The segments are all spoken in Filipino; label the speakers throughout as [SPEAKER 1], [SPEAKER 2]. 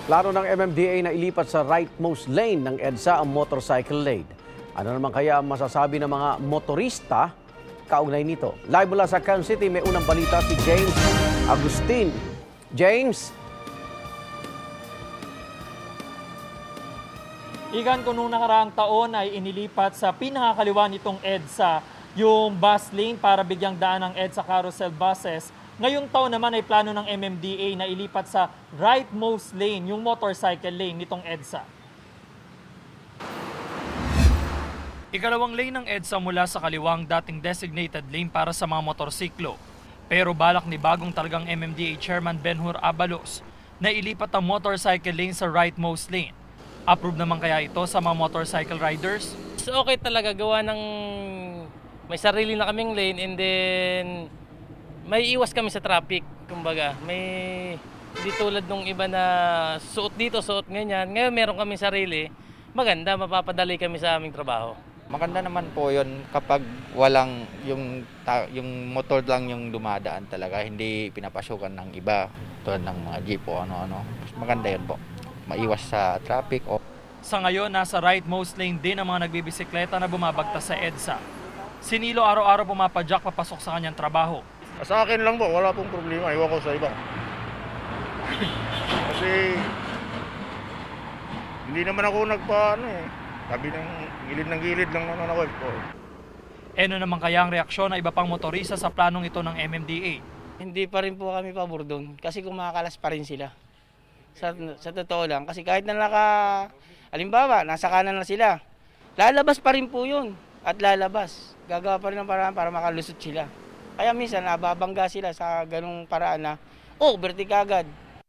[SPEAKER 1] Plano ng MMDA na ilipat sa rightmost lane ng EDSA ang motorcycle lane. Ano naman kaya ang masasabi ng mga motorista kaugnay nito? Live mula sa Quezon City, may unang balita si James Agustin. James?
[SPEAKER 2] Igan, kung nung nakaraang taon ay inilipat sa pinakakaliwa nitong EDSA yung bus lane para bigyang daan ng EDSA carousel buses. Ngayong taon naman ay plano ng MMDA na ilipat sa rightmost lane, yung motorcycle lane nitong EDSA. Ikalawang lane ng EDSA mula sa kaliwang dating designated lane para sa mga motorsiklo. Pero balak ni bagong talagang MMDA Chairman Benhur Abalos na ilipat ang motorcycle lane sa rightmost lane. Approve naman kaya ito sa mga motorcycle riders?
[SPEAKER 3] So okay talaga, gawa ng may sarili na kaming lane and then may iwas kami sa traffic. Kumbaga, may hindi tulad nung iba na suot dito, suot ganyan. Ngayon meron kami sarili, maganda, mapapadali kami sa aming trabaho.
[SPEAKER 4] Maganda naman po yun kapag walang yung motor lang yung dumadaan talaga, hindi pinapasukan ng iba tulad ng mga jeep o ano-ano. Maganda yun po, maiwas sa traffic.
[SPEAKER 2] Sa ngayon, nasa rightmost lane din ang mga nagbibisikleta na bumabagtas sa EDSA. Si Nilo araw-araw pumapadyak papasok sa kanyang trabaho.
[SPEAKER 5] Sa akin lang po, wala pong problema. Iwan ko sa iba. Kasi hindi naman ako sabi ng gilid lang naman ako po.
[SPEAKER 2] Ano naman kaya ang reaksyon ng iba pang motorista sa planong ito ng MMDA?
[SPEAKER 3] Hindi pa rin po kami pabor doon kasi kumakalas pa rin sila. Sa totoo lang, kasi kahit na halimbawa, nasa kanan na sila, lalabas pa rin po yun at lalabas. Gagawa pa rin ng paraan para makalusot sila. Kaya minsan nababangga sila sa ganung paraan na, overtake agad.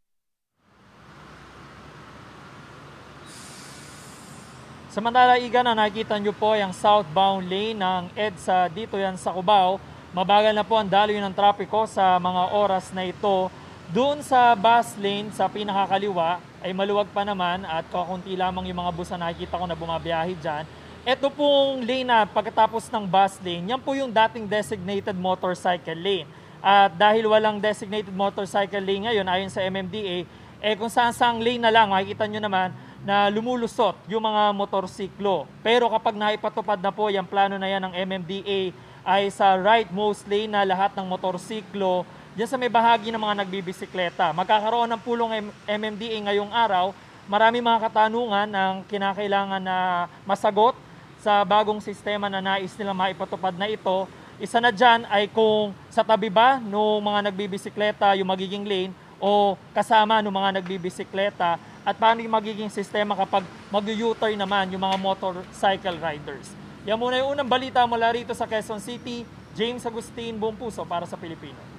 [SPEAKER 2] Samantala, Igan, na nakikita nyo po ang southbound lane ng EDSA dito yan sa Cubao. Mabagal na po ang daloy ng trapiko sa mga oras na ito. Doon sa bus lane sa pinakakaliwa ay maluwag pa naman at kakunti lamang yung mga bus na nakikita ko na bumabiyahe dyan. Ito pong lane na pagkatapos ng bus lane, yan po yung dating designated motorcycle lane. At dahil walang designated motorcycle lane ngayon, ayon sa MMDA, kung saan-saang lane na lang, makikita nyo naman na lumulusot yung mga motorsiklo. Pero kapag naipatupad na po yung plano na yan ng MMDA, ay sa rightmost lane na lahat ng motorsiklo, diyan sa may bahagi ng mga nagbibisikleta. Magkakaroon ng pulong MMDA ngayong araw, marami mga katanungan ang kinakailangan na masagot sa bagong sistema na nais nila maipatupad na ito. Isa na dyan ay kung sa tabi ba ng mga nagbibisikleta yung magiging lane o kasama ng mga nagbibisikleta at paano yung magiging sistema kapag mag-U-turn naman yung mga motorcycle riders. Yan muna yung unang balita mula rito sa Quezon City. James Agustin, Buong Puso para sa Pilipino.